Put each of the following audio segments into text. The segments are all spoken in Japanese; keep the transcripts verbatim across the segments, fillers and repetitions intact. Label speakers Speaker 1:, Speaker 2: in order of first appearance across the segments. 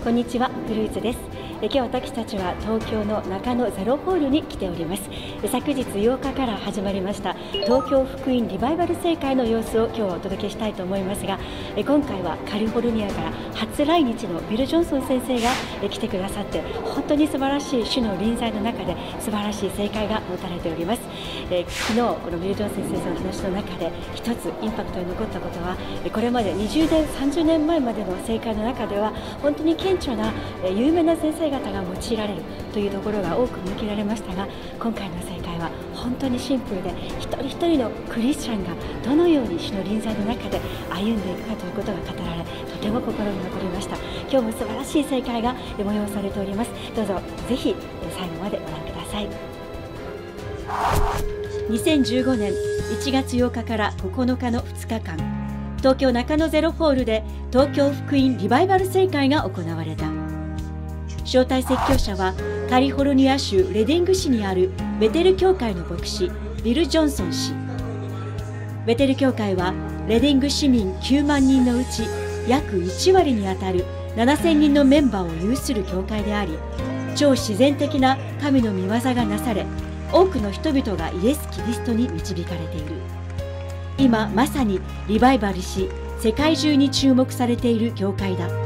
Speaker 1: こんにちは、クルーズです。今日私たちは東京の中野ゼロホールに来ております。昨日ようかから始まりました東京福音リバイバル聖会の様子を今日はお届けしたいと思いますが、今回はカリフォルニアから初来日のビル・ジョンソン先生が来てくださって、本当に素晴らしい主の臨在の中で素晴らしい聖会が持たれております。えー、昨日このビル・ジョンソン先生の話の中で一つインパクトに残ったことは、これまでにじゅうねんさんじゅうねんまえまでの聖会の中では本当に顕著な有名な先生方が用いられるというところが多く見受けられましたが、今回の聖会は本当にシンプルで、一人一人のクリスチャンがどのように主の臨在の中で歩んでいくかということが語られ、とても心に残りました。今日も素晴らしい聖会が催されております。どうぞぜひ最後までご覧ください。にせんじゅうごねんいちがつようかからここのかのふつかかん、東京中野ゼロホールで東京福音リバイバル聖会が行われた。招待説教者はカリフォルニア州レディング市にあるベテル教会の牧師ビル・ジョンソン氏。ベテル教会はレディング市民きゅうまんにんのうち約いちわりにあたるななせんにんのメンバーを有する教会であり、超自然的な神の御業がなされ、多くの人々がイエス・キリストに導かれている。今まさにリバイバルし、世界中に注目されている教会だ。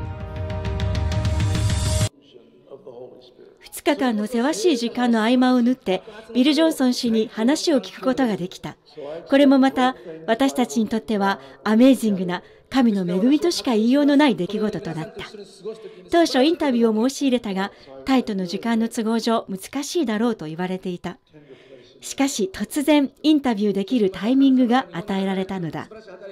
Speaker 1: ふつかかんのせわしい時間の合間を縫ってビル・ジョンソン氏に話を聞くことができた。これもまた私たちにとってはアメージングな神の恵みとしか言いようのない出来事となった。当初インタビューを申し入れたが、タイとの時間の都合上難しいだろうと言われていた。しかし突然インタビューできるタイミングが与えられたのだ。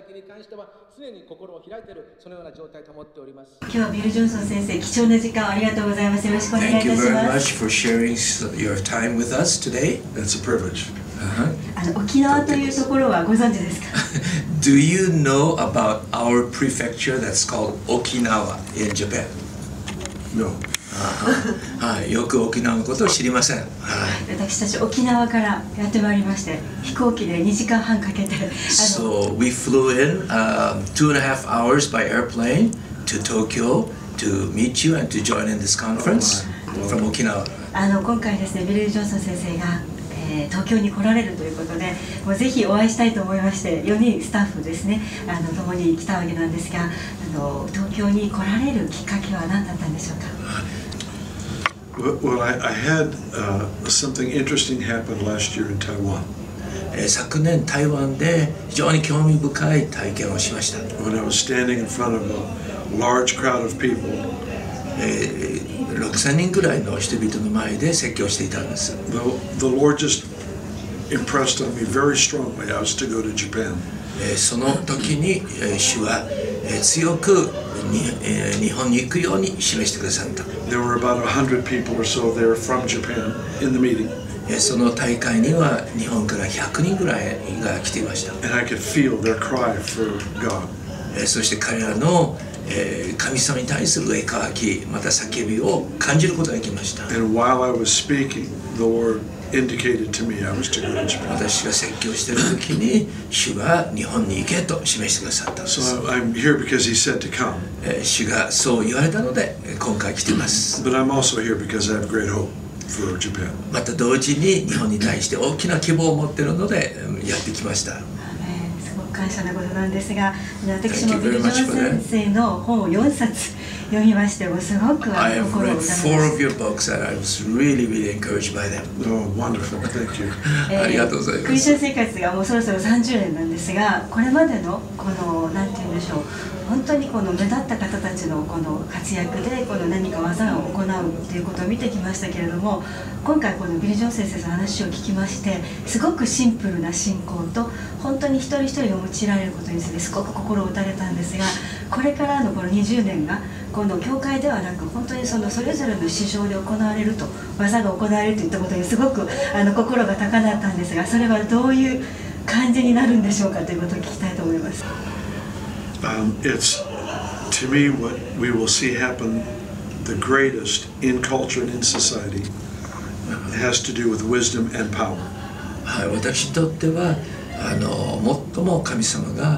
Speaker 1: 今日はビル・ジョンソン先生、貴重な時間をありがとうございます。よろしくお願いいたします。
Speaker 2: Thank you very much for sharing your time with us today. That's a privilege.
Speaker 1: あの沖縄というところはご存知ですか？
Speaker 2: Do you know about our prefecture that's called Okinawa in Japan?
Speaker 3: No.
Speaker 2: はい、よく沖縄のことを知りません。はい、
Speaker 1: 私たち沖縄からやってまいりまして、飛行機でにじかんはんかけて、
Speaker 2: So we flew in、um, two and a half hours by airplane to Tokyo to meet you and to join in this conference from Okinawa.
Speaker 1: あの今回ですね、ビル・ジョンソン先生が、えー、東京に来られるということで、もうぜひお会いしたいと思いまして、よにんスタッフですね、あの共に来たわけなんですが、あの東京に来られるきっかけは何だったんでしょうか
Speaker 3: ？Well, I, I had uh, something interesting happen last year in Taiwan.
Speaker 2: 昨年台湾で非常に興味深い体験をしました。
Speaker 3: When I was standing in front of a large crowd of people,
Speaker 2: ろくせんにんぐらいの人々の前で説教していたんです。
Speaker 3: The, the Lord just impressed on me very strongly I was to go to Japan.
Speaker 2: その時に主は強く日本に行くように示してくださった。
Speaker 3: There were about a hundred people or so there from Japan in the meeting.
Speaker 2: その大会には日本からひゃくにんぐらいが来ていました。
Speaker 3: And I could feel their cry for God.
Speaker 2: そして彼らの神様に対する栄光、また叫びを感じることができました。
Speaker 3: And while I was speaking, the Lord indicated to me I was to go to Japan.
Speaker 2: 私が説教している時に主が日本に行けと示してくださったんです。
Speaker 3: So I'm here because He said to come.
Speaker 2: 主がそう言われたので今回来ています。
Speaker 3: But I'm also here because I have great hope for Japan.
Speaker 2: また同時に日本に対して大きな希望を持っているのでやってきました。
Speaker 1: すごく感謝なことなんですが、私もビル・ジョン先生の本をよんさつ読みまして、もすごく心を打たれました。
Speaker 2: I have read four of your books and I was really, really encouraged by them.
Speaker 3: Oh, wonderful! Thank you.
Speaker 2: ありがとうございます。
Speaker 1: クリスチャン生活がもうそろそろさんじゅうねんなんですが、これまでのこのなんて言うんでしょう、本当にこの目立った方たちのこの活躍でこの何か技を行うということを見てきましたけれども、今回このビル・ジョン先生の話を聞きまして、すごくシンプルな信仰と本当に一人一人が用いられることについてすごく心を打たれたんですが、これからのこのにじゅうねんがこの教会ではなく本当にそのそれぞれの市場で行われると、技が行われるといったことにすごくあの心が高鳴ったんですが、それはどういう感じになるんでしょうかということを聞きたいと思います。
Speaker 3: Um, it's to me what we will see happen the greatest in culture and in society. It has to do with wisdom and power.
Speaker 2: はい、私にとってはあの最も神様が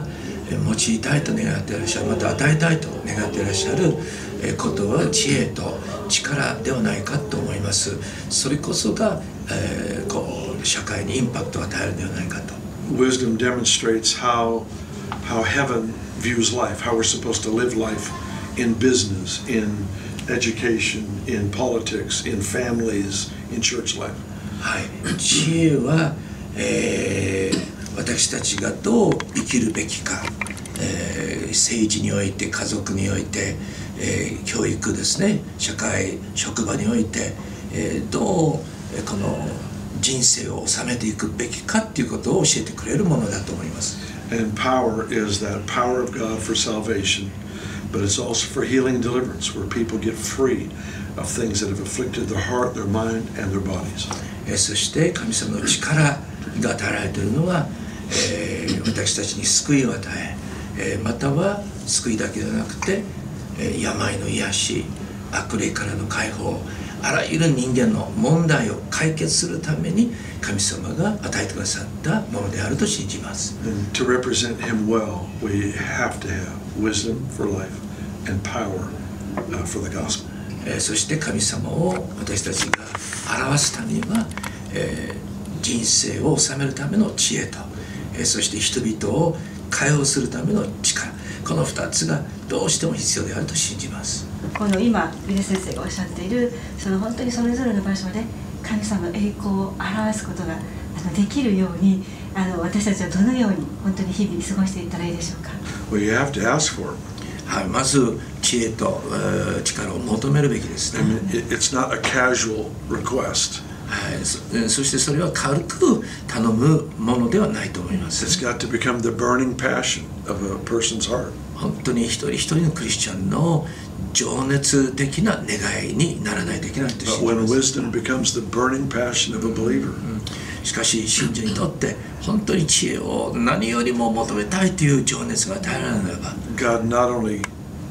Speaker 2: 用いたいと願っていらっしゃる、また与えたいと願っていらっしゃることは知恵と力ではないかと思います。それこそが、えー、こう社会にインパクトを与えるのではないかと。
Speaker 3: Wisdom demonstrates how how heaven views life, how we're supposed to live life in business, in education, in politics, in families, in church life.
Speaker 2: はい、知恵は、えー私たちがどう生きるべきか、えー、政治において家族において、えー、教育ですね、社会職場において、えー、どうこの人生を収めていくべきかっていうことを教えてくれるものだと思います。
Speaker 3: And power is that power of God for salvation, but it's also for healing and deliverance, where people get free of things that have afflicted their heart, their mind, and their bodies.
Speaker 2: えー、そして神様の力が与えられているのは、えー、私たちに救いを与ええー、または救いだけではなくて、えー、病の癒し、悪霊からの解放、あらゆる人間の問題を解決するために神様が与えてくださったものであると信じます。
Speaker 3: And to represent Him well, we have to have wisdom for life and power for the gospel.
Speaker 2: えー、そして神様を私たちが表すためには、えー、人生を治めるための知恵と、えー、そして人々を解放するための力、このふたつがどうしても必要であると信じます。
Speaker 1: この今ウィル先生がおっしゃっている、その本当にそれぞれの場所で神様の栄光を表すことがあのできるように、あの私たちはどのように本当に日々過ごしていったらいいでしょうか。
Speaker 3: Well, you have to ask for it.
Speaker 2: はい、まず知恵と力を求めるべきですね。
Speaker 3: It's not a casual request.
Speaker 2: はい、そ, そしてそれは軽く頼むものではないと思います。
Speaker 3: It's got to become the burning passion of a person's heart.
Speaker 2: 本当に一人一人のクリスチャンの情熱的な願いにならないといけないと信じます。
Speaker 3: But when wisdom becomes the burning passion of a believer,
Speaker 2: しかし信者にとって本当に知恵を何よりも求めたいという情熱が与えられるならば、
Speaker 3: God not only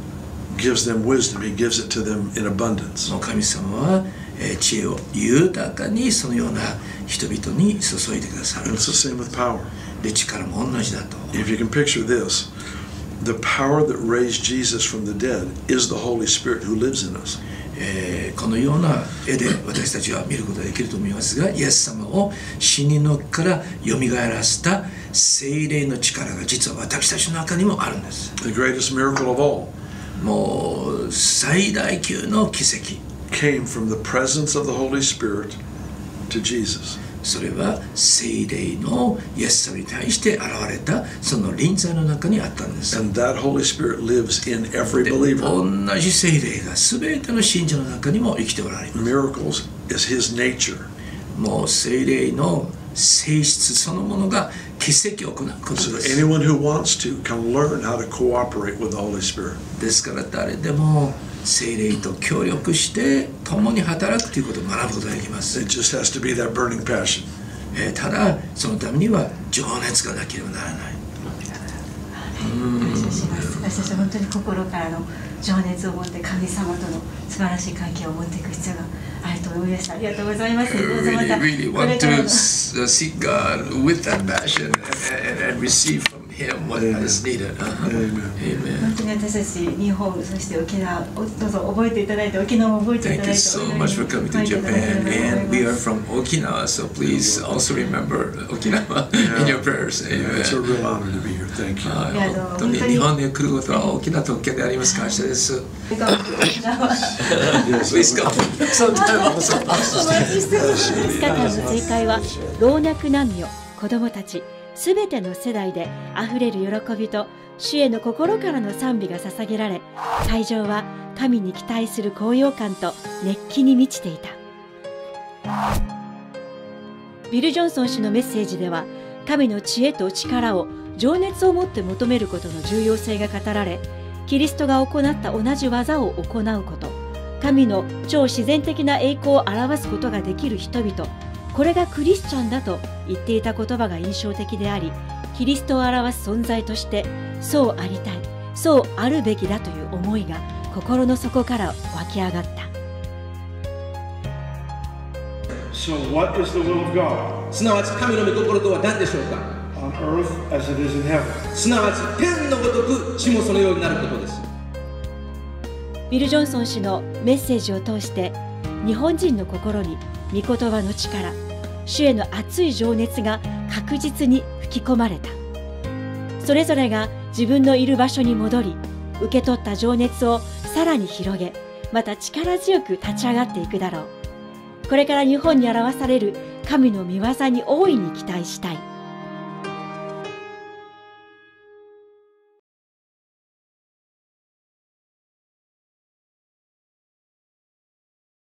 Speaker 3: gives them wisdom, He gives it to them in abundance.
Speaker 2: 神様は知恵を豊かにそのような人々に注いでくださる。
Speaker 3: And it's the same with power.
Speaker 2: で、力も同じだと。
Speaker 3: If you can picture this, the power that raised Jesus from the dead is the Holy Spirit who lives in us.
Speaker 2: えー、このような絵で私たちは見ることができると思いますが、イエス様を死人のからよみがえらせた聖霊の力が実は私たちの中にもあるんです。
Speaker 3: The greatest miracle of all
Speaker 2: もう最大級の奇跡
Speaker 3: came from the presence of the Holy Spirit to Jesus.
Speaker 2: それは聖霊のイエス様に対して現れたその臨在の中にあったんです。
Speaker 3: And that Holy Spirit lives in every believer.
Speaker 2: 同じ聖霊が全ての信者の中にも生きておられます。
Speaker 3: Miracles is His nature.
Speaker 2: もう聖霊の性質そのものが奇跡を行うことです。
Speaker 3: So anyone who wants to can learn how to cooperate with the Holy Spirit.
Speaker 2: ですから誰でも聖霊と協力して共に働くということを学ぶことができます。
Speaker 3: It just has to be that burning passion.
Speaker 2: えー、ただそのためには情熱がなければならない。
Speaker 1: 感謝します。私たちは本当に心からの情熱を持って神様との素晴らしい関係を持っていく必要があると思いました。ありがとうございます。
Speaker 2: Really, really want to seek God with that passion and, and, and receive from Him what is needed. Amen.
Speaker 1: 本当に私たち日本、そして沖縄、どうぞ覚えていただいて、沖縄も覚えていただいて。
Speaker 2: Thank you so much for coming to Japan, and we are from Okinawa, so please also remember Okinawa in your prayers. Amen.
Speaker 3: It's a real honor to be here. Thank you.
Speaker 2: 本当に日本に来ることは大きな特権であります。感謝です。Please come sometime also.
Speaker 1: みっかかんの正解は老若男女、子供たちすべての世代であふれる喜びと主への心からの賛美が捧げられ、会場は神に期待する高揚感と熱気に満ちていた。ビル・ジョンソン氏のメッセージでは、神の知恵と力を情熱を持って求めることの重要性が語られ、キリストが行った同じ技を行うこと、神の超自然的な栄光を表すことができる人々、これがクリスチャンだと言っていた言葉が印象的であり、キリストを表す存在としてそうありたい、そうあるべきだという思いが心の底から湧き上がった。
Speaker 4: So what is the will of God?
Speaker 5: すなわち神の御心とは何でしょうか。
Speaker 4: Uh, on earth as it is in heaven.
Speaker 5: すなわち天のごとく地もそのようになることです。
Speaker 1: ビル・ジョンソン氏のメッセージを通して日本人の心に御言葉の力、主への熱い情熱が確実に吹き込まれた。それぞれが自分のいる場所に戻り、受け取った情熱をさらに広げ、また力強く立ち上がっていくだろう。これから日本に表される神の御業に大いに期待したい。